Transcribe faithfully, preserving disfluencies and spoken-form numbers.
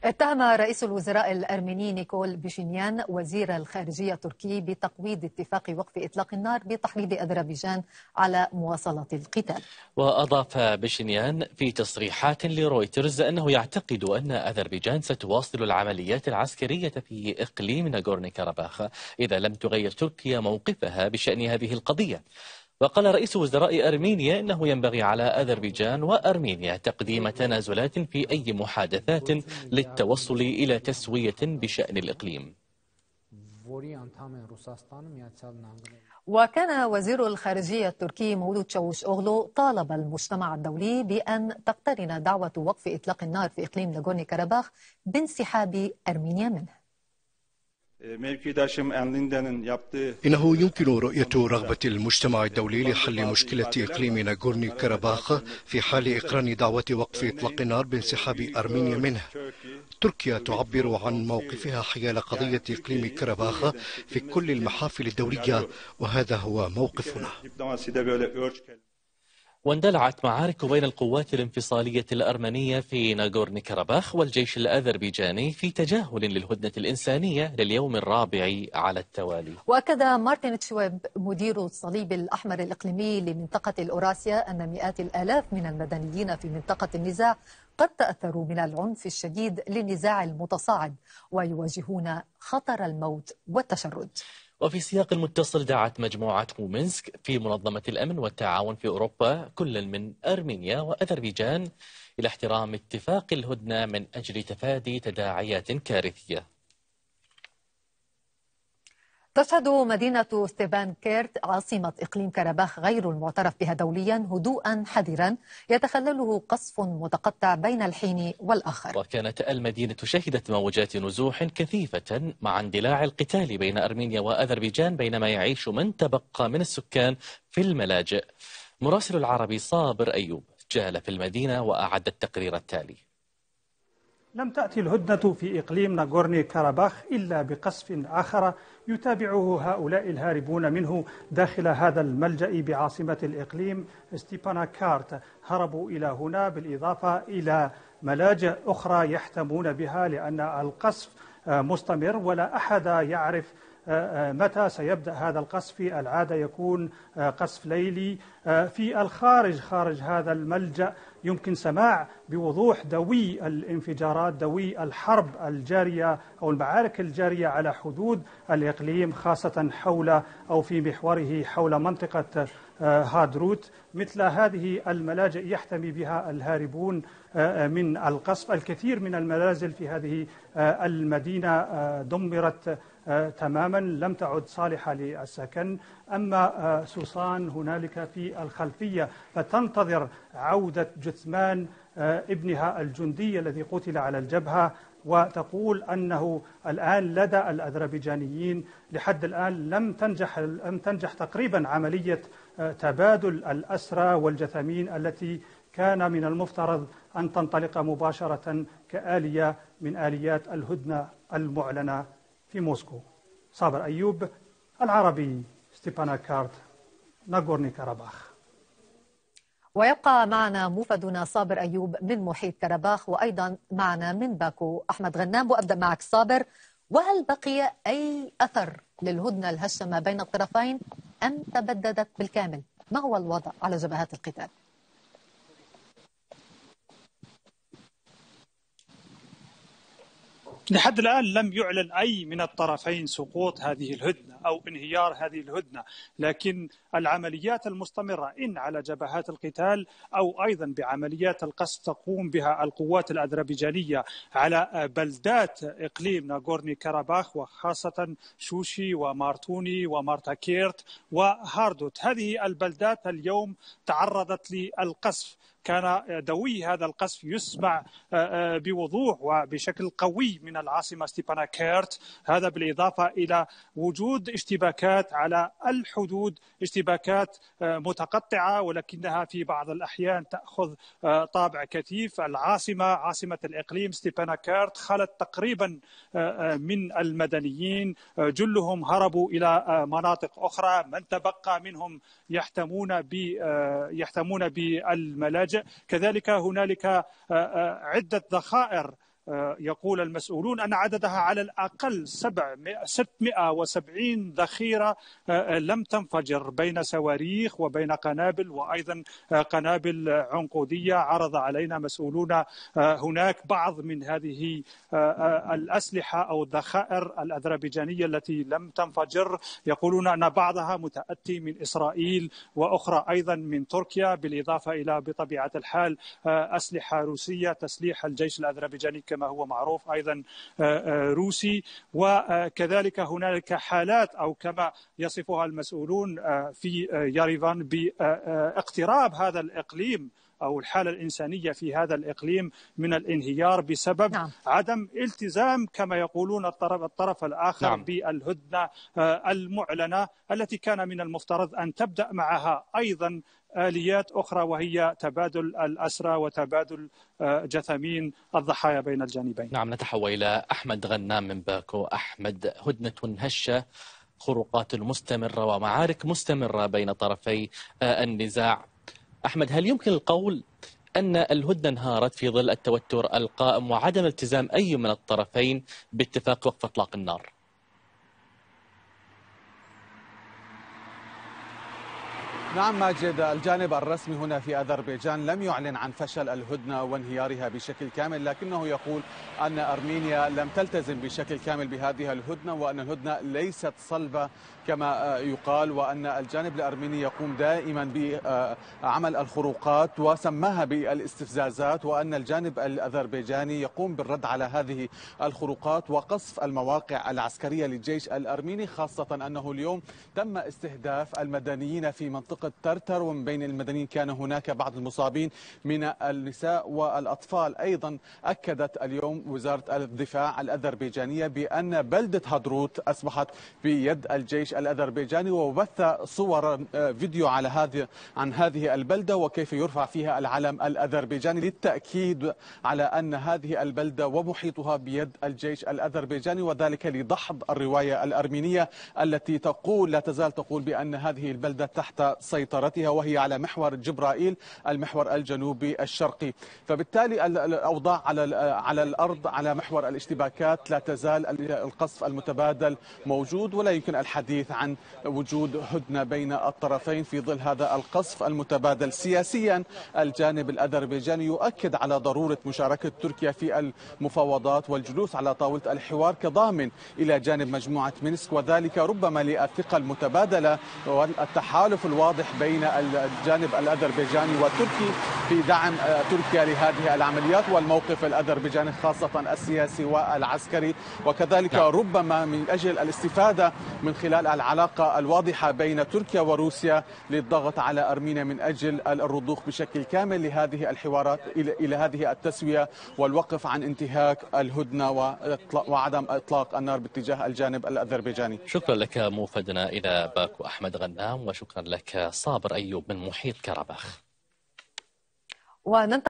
اتهم رئيس الوزراء الأرميني نيكول باشينيان وزير الخارجية التركي بتقويض اتفاق وقف إطلاق النار بتحريض أذربيجان على مواصلة القتال. وأضاف باشينيان في تصريحات لرويترز أنه يعتقد أن أذربيجان ستواصل العمليات العسكرية في إقليم ناغورني كاراباخ إذا لم تغير تركيا موقفها بشأن هذه القضية. وقال رئيس وزراء أرمينيا أنه ينبغي على أذربيجان وأرمينيا تقديم تنازلات في أي محادثات للتوصل إلى تسوية بشأن الإقليم. وكان وزير الخارجية التركي مولود چاوش أوغلو طالب المجتمع الدولي بأن تقترن دعوة وقف إطلاق النار في إقليم ناغورني كاراباخ بانسحاب أرمينيا منه. إنه يمكن رؤية رغبة المجتمع الدولي لحل مشكلة إقليم ناغورني كاراباخ في حال إقرار دعوة وقف إطلاق النار بانسحاب أرمينيا منه. تركيا تعبر عن موقفها حيال قضية إقليم كاراباخ في كل المحافل الدولية، وهذا هو موقفنا. واندلعت معارك بين القوات الانفصالية الأرمنية في ناغورني كاراباخ والجيش الأذربيجاني في تجاهل للهدنة الإنسانية لليوم الرابع على التوالي. وأكد مارتن تشويب مدير الصليب الأحمر الإقليمي لمنطقة الأوراسيا أن مئات الآلاف من المدنيين في منطقة النزاع قد تأثروا من العنف الشديد للنزاع المتصاعد ويواجهون خطر الموت والتشرد. وفي سياق متصل دعت مجموعة مومنسك في منظمة الأمن والتعاون في أوروبا كل من أرمينيا وأذربيجان إلى احترام اتفاق الهدنة من أجل تفادي تداعيات كارثية. تشهد مدينة ستيفانكيرت عاصمة إقليم كاراباخ غير المعترف بها دوليا هدوءا حذرا يتخلله قصف متقطع بين الحين والآخر. وكانت المدينة شهدت موجات نزوح كثيفة مع اندلاع القتال بين أرمينيا وأذربيجان بينما يعيش من تبقى من السكان في الملاجئ. مراسل العربي صابر أيوب جال في المدينة وأعد التقرير التالي. لم تأتي الهدنة في إقليم ناغورني كاراباخ إلا بقصف آخر يتابعه هؤلاء الهاربون منه داخل هذا الملجأ بعاصمة الإقليم ستيباناكارت. هربوا إلى هنا بالإضافة إلى ملاجئ أخرى يحتمون بها لأن القصف مستمر ولا أحد يعرف متى سيبدأ هذا القصف. العادة يكون قصف ليلي. في الخارج خارج هذا الملجأ يمكن سماع بوضوح دوي الانفجارات، دوي الحرب الجارية أو المعارك الجارية على حدود الإقليم، خاصة حول أو في محوره حول منطقة هادروت. مثل هذه الملاجئ يحتمي بها الهاربون من القصف. الكثير من المنازل في هذه المدينة دمرت تماما، لم تعد صالحة للسكن. أما سوسان هنالك في الخلفية فتنتظر عودة جثمان ابنها الجندي الذي قتل على الجبهة، وتقول أنه الآن لدى الأذربيجانيين لحد الآن لم تنجح لم تنجح تقريبا عملية تبادل الأسرى والجثامين التي كان من المفترض أن تنطلق مباشرة كآلية من آليات الهدنة المعلنة في موسكو. صابر أيوب، العربي، ستيباناكارت، ناغورني كاراباخ. ويبقى معنا موفدنا صابر أيوب من محيط كاراباخ، وأيضا معنا من باكو أحمد غنام. وأبدأ معك صابر، وهل بقي أي أثر للهدنة الهشة بين الطرفين أم تبددت بالكامل؟ ما هو الوضع على جبهات القتال؟ لحد الآن لم يعلن أي من الطرفين سقوط هذه الهدنة أو انهيار هذه الهدنة، لكن العمليات المستمرة إن على جبهات القتال أو أيضا بعمليات القصف تقوم بها القوات الأذربيجانية على بلدات إقليم ناغورني كاراباخ وخاصة شوشي ومارتوني ومارتاكيرت وهاردوت. هذه البلدات اليوم تعرضت للقصف. كان دوي هذا القصف يسمع بوضوح وبشكل قوي من العاصمة ستيباناكيرت. هذا بالإضافة إلى وجود اشتباكات على الحدود، اشتباكات متقطعة ولكنها في بعض الأحيان تأخذ طابع كثيف. العاصمة عاصمة الإقليم ستيباناكيرت خلت تقريبا من المدنيين، جلهم هربوا إلى مناطق أخرى، من تبقى منهم يحتمون ب يحتمون بالملاجئ. كذلك هنالك عدة ذخائر يقول المسؤولون أن عددها على الأقل ستمائة وسبعين ذخيرة لم تنفجر بين صواريخ وبين قنابل وأيضا قنابل عنقودية. عرض علينا مسؤولون هناك بعض من هذه الأسلحة أو الذخائر الأذربيجانية التي لم تنفجر، يقولون أن بعضها متأتي من إسرائيل وأخرى أيضا من تركيا، بالإضافة إلى بطبيعة الحال أسلحة روسية، تسليح الجيش الأذربيجاني كما هو معروف أيضا روسي. وكذلك هنالك حالات أو كما يصفها المسؤولون في يريفان باقتراب هذا الإقليم أو الحالة الإنسانية في هذا الإقليم من الانهيار بسبب نعم. عدم التزام كما يقولون الطرف, الطرف الآخر نعم. بالهدنة المعلنة التي كان من المفترض أن تبدأ معها أيضا آليات أخرى وهي تبادل الأسرى وتبادل جثامين الضحايا بين الجانبين. نعم، نتحول إلى أحمد غنام من باكو. أحمد، هدنة هشة، خروقات مستمرة ومعارك مستمرة بين طرفي النزاع. أحمد، هل يمكن القول أن الهدنة انهارت في ظل التوتر القائم وعدم التزام أي من الطرفين باتفاق وقف إطلاق النار؟ نعم ماجد، الجانب الرسمي هنا في أذربيجان لم يعلن عن فشل الهدنة وانهيارها بشكل كامل، لكنه يقول أن أرمينيا لم تلتزم بشكل كامل بهذه الهدنة وأن الهدنة ليست صلبة كما يقال، وأن الجانب الأرميني يقوم دائما بعمل الخروقات وسماها بالاستفزازات، وأن الجانب الأذربيجاني يقوم بالرد على هذه الخروقات وقصف المواقع العسكرية للجيش الأرميني، خاصة أنه اليوم تم استهداف المدنيين في منطقة ترتر، ومن بين المدنيين كان هناك بعض المصابين من النساء والأطفال. أيضا أكدت اليوم وزارة الدفاع الأذربيجانية بأن بلدة هدروت أصبحت بيد الجيش الأذربيجاني، وبث صور فيديو على هذه عن هذه البلدة وكيف يرفع فيها العلم الأذربيجاني للتأكيد على أن هذه البلدة ومحيطها بيد الجيش الأذربيجاني، وذلك لدحض الرواية الأرمينية التي تقول لا تزال تقول بأن هذه البلدة تحت سيطرتها وهي على محور جبرائيل المحور الجنوبي الشرقي. فبالتالي الأوضاع على على الأرض على محور الاشتباكات لا تزال القصف المتبادل موجود، ولا يمكن الحديث عن وجود هدنة بين الطرفين في ظل هذا القصف المتبادل. سياسيا الجانب الأذربيجاني يؤكد على ضرورة مشاركة تركيا في المفاوضات والجلوس على طاولة الحوار كضامن إلى جانب مجموعة مينسك، وذلك ربما للثقة المتبادلة والتحالف الواضح بين الجانب الأذربيجاني والتركي في دعم تركيا لهذه العمليات، والموقف الأذربيجاني خاصة السياسي والعسكري، وكذلك ربما من أجل الاستفادة من خلال العلاقة الواضحة بين تركيا وروسيا للضغط على أرمينيا من أجل الرضوخ بشكل كامل لهذه الحوارات إلى هذه التسوية والوقف عن انتهاك الهدنة وعدم إطلاق النار باتجاه الجانب الأذربيجاني. شكرا لك موفدنا إلى باكو أحمد غنام، وشكرا لك صابر أيوب من محيط كرباخ.